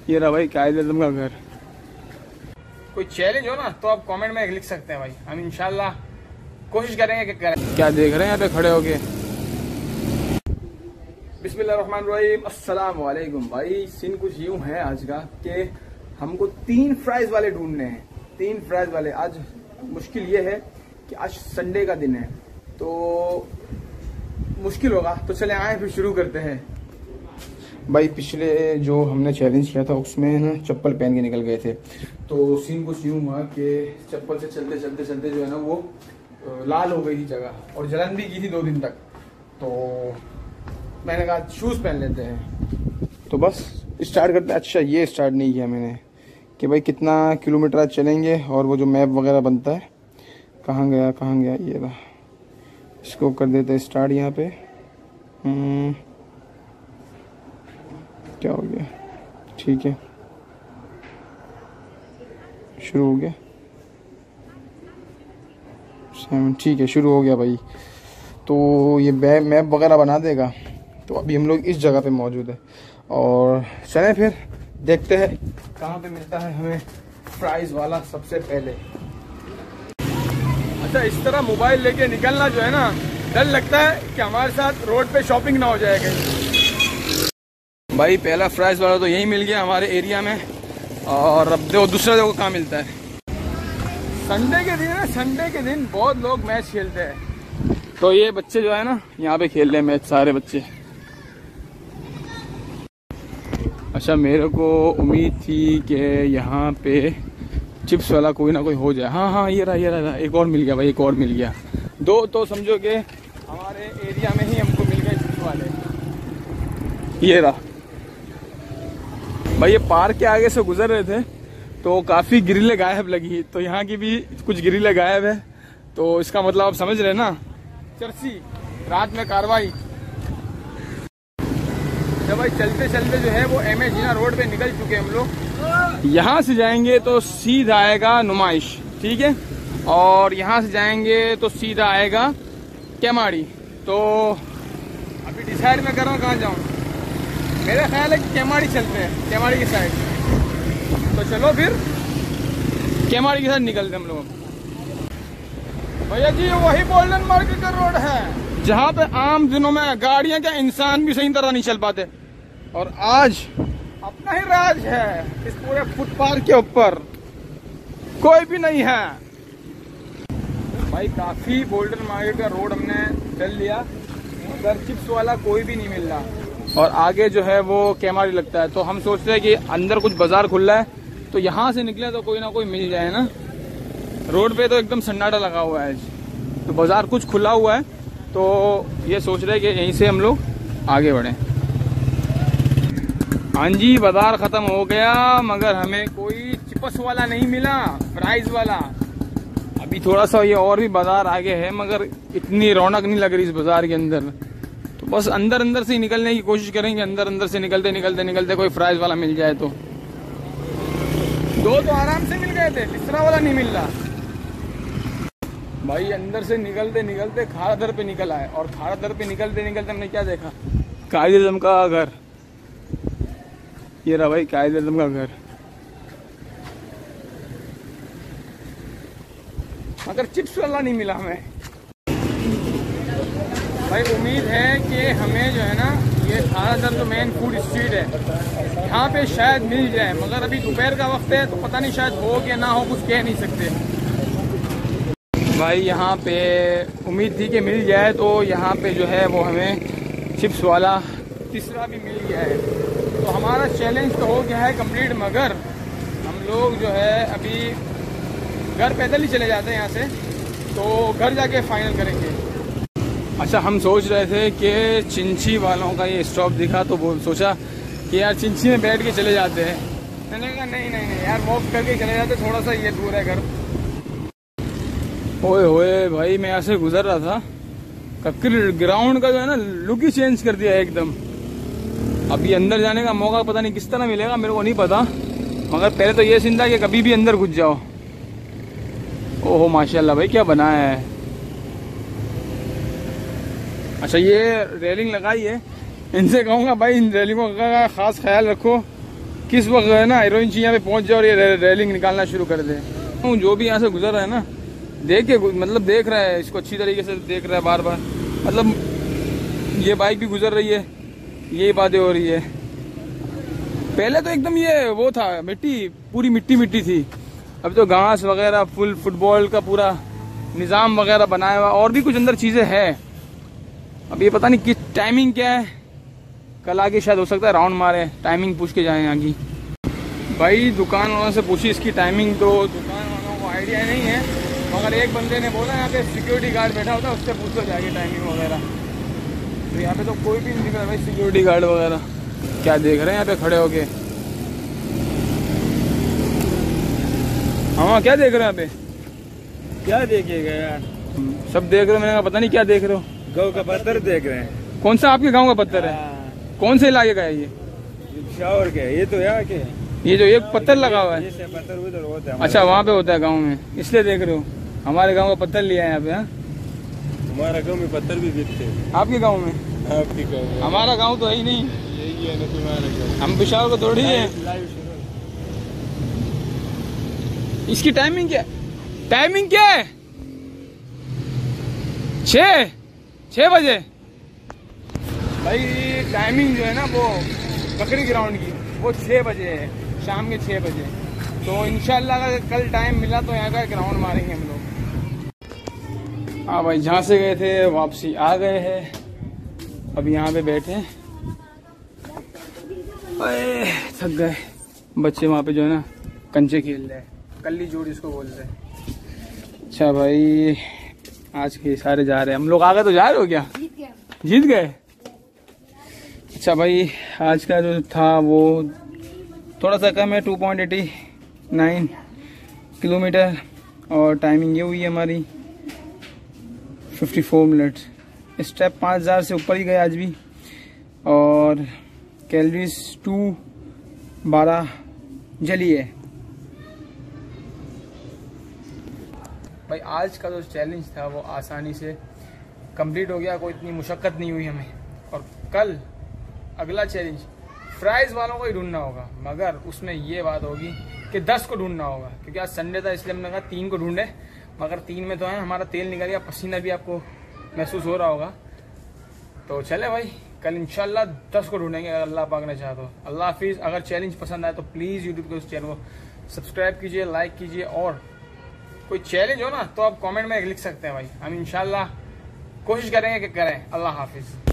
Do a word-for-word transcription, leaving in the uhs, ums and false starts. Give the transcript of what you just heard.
ये रहा भाई कायदे आज़म का घर। कोई चैलेंज हो ना तो आप कमेंट में लिख सकते हैं भाई, हम इंशाल्लाह कोशिश करेंगे कि करें। क्या देख रहे हैं यहाँ पे खड़े होके। बिस्मिल्लाहिर्रहमानिर्रहीम, अस्सलाम वालेकुम। भाई सीन कुछ यूं है आज का कि हमको तीन फ्राइज वाले ढूंढने हैं, तीन फ्राइज वाले। आज मुश्किल ये है कि आज संडे का दिन है तो मुश्किल होगा, तो चले आए फिर शुरू करते हैं। भाई पिछले जो हमने चैलेंज किया था उसमें ना चप्पल पहन के निकल गए थे, तो सीन कुछ यूं हुआ कि चप्पल से चलते चलते चलते जो है ना वो लाल हो गई थी जगह और जलन भी की थी दो दिन तक। तो मैंने कहा शूज़ पहन लेते हैं, तो बस स्टार्ट करते हैं। अच्छा ये स्टार्ट नहीं किया मैंने कि भाई कितना किलोमीटर आज चलेंगे, और वो जो मैप वगैरह बनता है कहाँ गया कहाँ गया, ये रहा। इसको कर देते हैं स्टार्ट यहाँ पे। क्या हो गया, ठीक है शुरू हो गया, सेवन, ठीक है शुरू हो गया भाई। तो ये मैप वगैरह बना देगा। तो अभी हम लोग इस जगह पे मौजूद है और चलें फिर देखते हैं कहाँ पे मिलता है हमें प्राइस वाला सबसे पहले। अच्छा इस तरह मोबाइल लेके निकलना जो है ना, डर लगता है कि हमारे साथ रोड पे शॉपिंग ना हो जाएगा। भाई पहला प्राइस वाला तो यही मिल गया हमारे एरिया में, और अब देखो दूसरा देखो कहाँ मिलता है। संडे के दिन है, संडे के दिन बहुत लोग मैच खेलते हैं, तो ये बच्चे जो है ना यहाँ पे खेल रहे हैं मैच, सारे बच्चे। अच्छा मेरे को उम्मीद थी कि यहाँ पे चिप्स वाला कोई ना कोई हो जाए। हाँ हाँ ये रहा ये रहा, एक और मिल गया भाई, एक और मिल गया। दो तो समझो कि हमारे एरिया में ही हमको मिल गए चिप्स वाले। ये रहा भाई, ये पार्क के आगे से गुजर रहे थे तो काफ़ी ग्रिलें गायब लगी, तो यहाँ की भी कुछ ग्रिलें गायब है। तो इसका मतलब आप समझ रहे ना, चर्सी रात में कार्रवाई। जब भाई चलते चलते जो है वो एम ए जीना रोड पे निकल चुके हम लोग। यहाँ से जाएंगे तो सीधा आएगा नुमाइश, ठीक है, और यहाँ से जाएंगे तो सीधा आएगा केमाड़ी। तो अभी डिसाइड मैं कर रहा हूँ कहाँ जाऊँ। मेरा ख्याल है कि केमाड़ी चलते हैं, केमाड़ी की साइड। तो चलो फिर केमाड़ी की साइड निकलते हम लोग। भैया जी वही गोल्डन मार्केट का रोड है जहाँ पे आम दिनों में गाड़ियां क्या इंसान भी सही तरह नहीं चल पाते, और आज अपना ही राज है इस पूरे फुटपाथ के ऊपर, कोई भी नहीं है। भाई काफी गोल्डन मार्केट का रोड हमने चल लिया, मगर चिप्स वाला कोई भी नहीं मिल रहा, और आगे जो है वो केमाड़ी लगता है। तो हम सोचते हैं कि अंदर कुछ बाजार खुला है तो यहाँ से निकले तो कोई ना कोई मिल जाए ना। रोड पे तो एकदम सन्नाटा लगा हुआ है, तो बाजार कुछ खुला हुआ है, तो ये सोच रहे हैं कि यहीं से हम लोग आगे बढ़ें। हाँ जी बाजार ख़त्म हो गया, मगर हमें कोई चिप्स वाला नहीं मिला, प्राइस वाला। अभी थोड़ा सा ये और भी बाजार आगे है, मगर इतनी रौनक नहीं लग रही इस बाजार के अंदर। तो बस अंदर अंदर से ही निकलने की कोशिश करेंगे, अंदर अंदर से निकलते निकलते निकलते कोई प्राइस वाला मिल जाए। तो दो तो आराम से मिल गए थे, तीसरा वाला नहीं मिल रहा। भाई अंदर से निकलते निकलते खाड़ा दर पे निकल आए, और खाड़ा दर पे निकलते निकलते हमने क्या देखा, कायदे आज़म का घर। ये रहा भाई कायदे आज़म का घर, मगर चिप्स वाला नहीं मिला हमें। भाई उम्मीद है कि हमें जो है ना ये खाड़ा दर तो मेन फूड स्ट्रीट है, यहाँ पे शायद मिल जाए, मगर अभी दोपहर का वक्त है तो पता नहीं शायद हो कि ना हो, कुछ कह नहीं सकते। भाई यहाँ पे उम्मीद थी कि मिल जाए, तो यहाँ पे जो है वो हमें चिप्स वाला तीसरा भी मिल गया है। तो हमारा चैलेंज तो हो गया है कंप्लीट, मगर हम लोग जो है अभी घर पैदल ही चले जाते हैं यहाँ से, तो घर जाके फाइनल करेंगे। अच्छा हम सोच रहे थे कि चिंची वालों का ये स्टॉप दिखा, तो वो सोचा कि यार चिंची में बैठ के चले जाते हैं। मैंने कहा नहीं नहीं नहीं यार वॉक करके चले जाते, थोड़ा सा ये दूर है घर। ओए होए भाई मैं ऐसे गुजर रहा था, कक्कर ग्राउंड का जो है ना लुक ही चेंज कर दिया एकदम। अभी अंदर जाने का मौका पता नहीं किस तरह मिलेगा, मेरे को नहीं पता, मगर पहले तो ये सीन था कि कभी भी अंदर घुस जाओ। ओहो माशाल्लाह भाई क्या बनाया है। अच्छा ये रेलिंग लगाई है, इनसे कहूँगा भाई इन रेलिंगों का खास ख्याल रखो, किस वक्त है ना हीरोइन जी यहाँ पे पहुंच जाए और ये रे, रेलिंग निकालना शुरू कर दे। जो भी यहाँ से गुजर रहा है ना, देख के मतलब देख रहा है इसको अच्छी तरीके से, देख रहा है बार बार, मतलब ये बाइक भी गुजर रही है, यही बातें हो रही है। पहले तो एकदम ये वो था, मिट्टी पूरी मिट्टी मिट्टी थी, अब तो घास वगैरह, फुल फुटबॉल का पूरा निज़ाम वगैरह बनाया हुआ, और भी कुछ अंदर चीज़ें हैं। अब ये पता नहीं किस टाइमिंग क्या है, कल आगे शायद हो सकता है राउंड मारे, टाइमिंग पूछ के जाएं आगे। भाई दुकान वालों से पूछी इसकी टाइमिंग, तो दुकान वालों को आइडिया नहीं है, मगर एक बंदे ने बोला यहाँ पे सिक्योरिटी गार्ड बैठा होता है, उससे पूछो जाएगी टाइमिंग वगैरह। तो यहाँ पे तो कोई भी नहीं दिख रहा भाई सिक्योरिटी गार्ड वगैरह। क्या देख रहे हैं यहाँ पे खड़े होके? हाँ क्या देख रहे हैं यहाँ पे? क्या देखेगा यार, सब देख रहे हो, मैंने कहा पता नहीं क्या देख रहे हो। गाँव का पत्थर देख रहे हैं। कौन सा आपके गाँव का पत्थर है? कौन से इलाके का है ये? शावर के, ये तो यहाँ के, ये जो एक पत्थर लगा हुआ है, ये पत्थर उधर होता है। अच्छा वहाँ पे होता है गांव में, इसलिए देख रहे हो। हमारे गांव का पत्थर लिया है यहाँ पे। हाँ हमारा गांव में पत्थर भी बिकते हैं। आपके गांव में? आपके गांव में? हमारा गांव तो है ही नहीं, यही है ना तुम्हारा गांव। हम पिशावर को थोड़ी है। इसकी टाइमिंग क्या टाइमिंग क्या है? छः छः बजे भाई टाइमिंग जो है ना वो बकरी ग्राउंड की, वो छः बजे है, शाम के छः बजे। तो इंशाल्लाह अगर कल टाइम मिला तो यहाँ का एक राउंड मारेंगे हम लोग। हाँ भाई जहाँ से गए थे वापसी आ गए हैं, अब यहाँ पे बैठे हैं, थक गए। बच्चे वहाँ पे जो है ना कंचे खेल रहे हैं, कल्ली जोड़ी इसको बोल रहे हैं। अच्छा भाई आज के सारे जा रहे हैं, हम लोग आ गए तो जा रहे हो क्या? जीत गए। अच्छा भाई आज का जो था वो थोड़ा सा कम है, two point eighty nine kilometre, और टाइमिंग ये हुई है हमारी फिफ्टी फोर मिनट। स्टेप पाँच हज़ार से ऊपर ही गए आज भी, और कैलोरीज टू बारह जली है। भाई आज का जो चैलेंज था वो आसानी से कंप्लीट हो गया, कोई इतनी मुशक्क़त नहीं हुई हमें। और कल अगला चैलेंज फ्राइज़ वालों को ही ढूंढना होगा, मगर उसमें ये बात होगी कि दस को ढूंढना होगा, क्योंकि आज संडे था इसलिए हमने कहा तीन को ढूंढे, मगर तीन में तो है हमारा तेल निकल गया, पसीना भी आपको महसूस हो रहा होगा। तो चले भाई कल इंशाल्लाह दस को ढूंढेंगे अगर अल्लाह पाक ने चाहा तो। अल्लाह हाफिज़। अगर चैलेंज पसंद आए तो प्लीज़ यूट्यूब के उस चैनल को सब्सक्राइब कीजिए, लाइक कीजिए, और कोई चैलेंज हो ना तो आप कमेंट में लिख सकते हैं भाई, हम इंशाल्लाह कोशिश करेंगे कि करें। अल्लाह हाफिज़।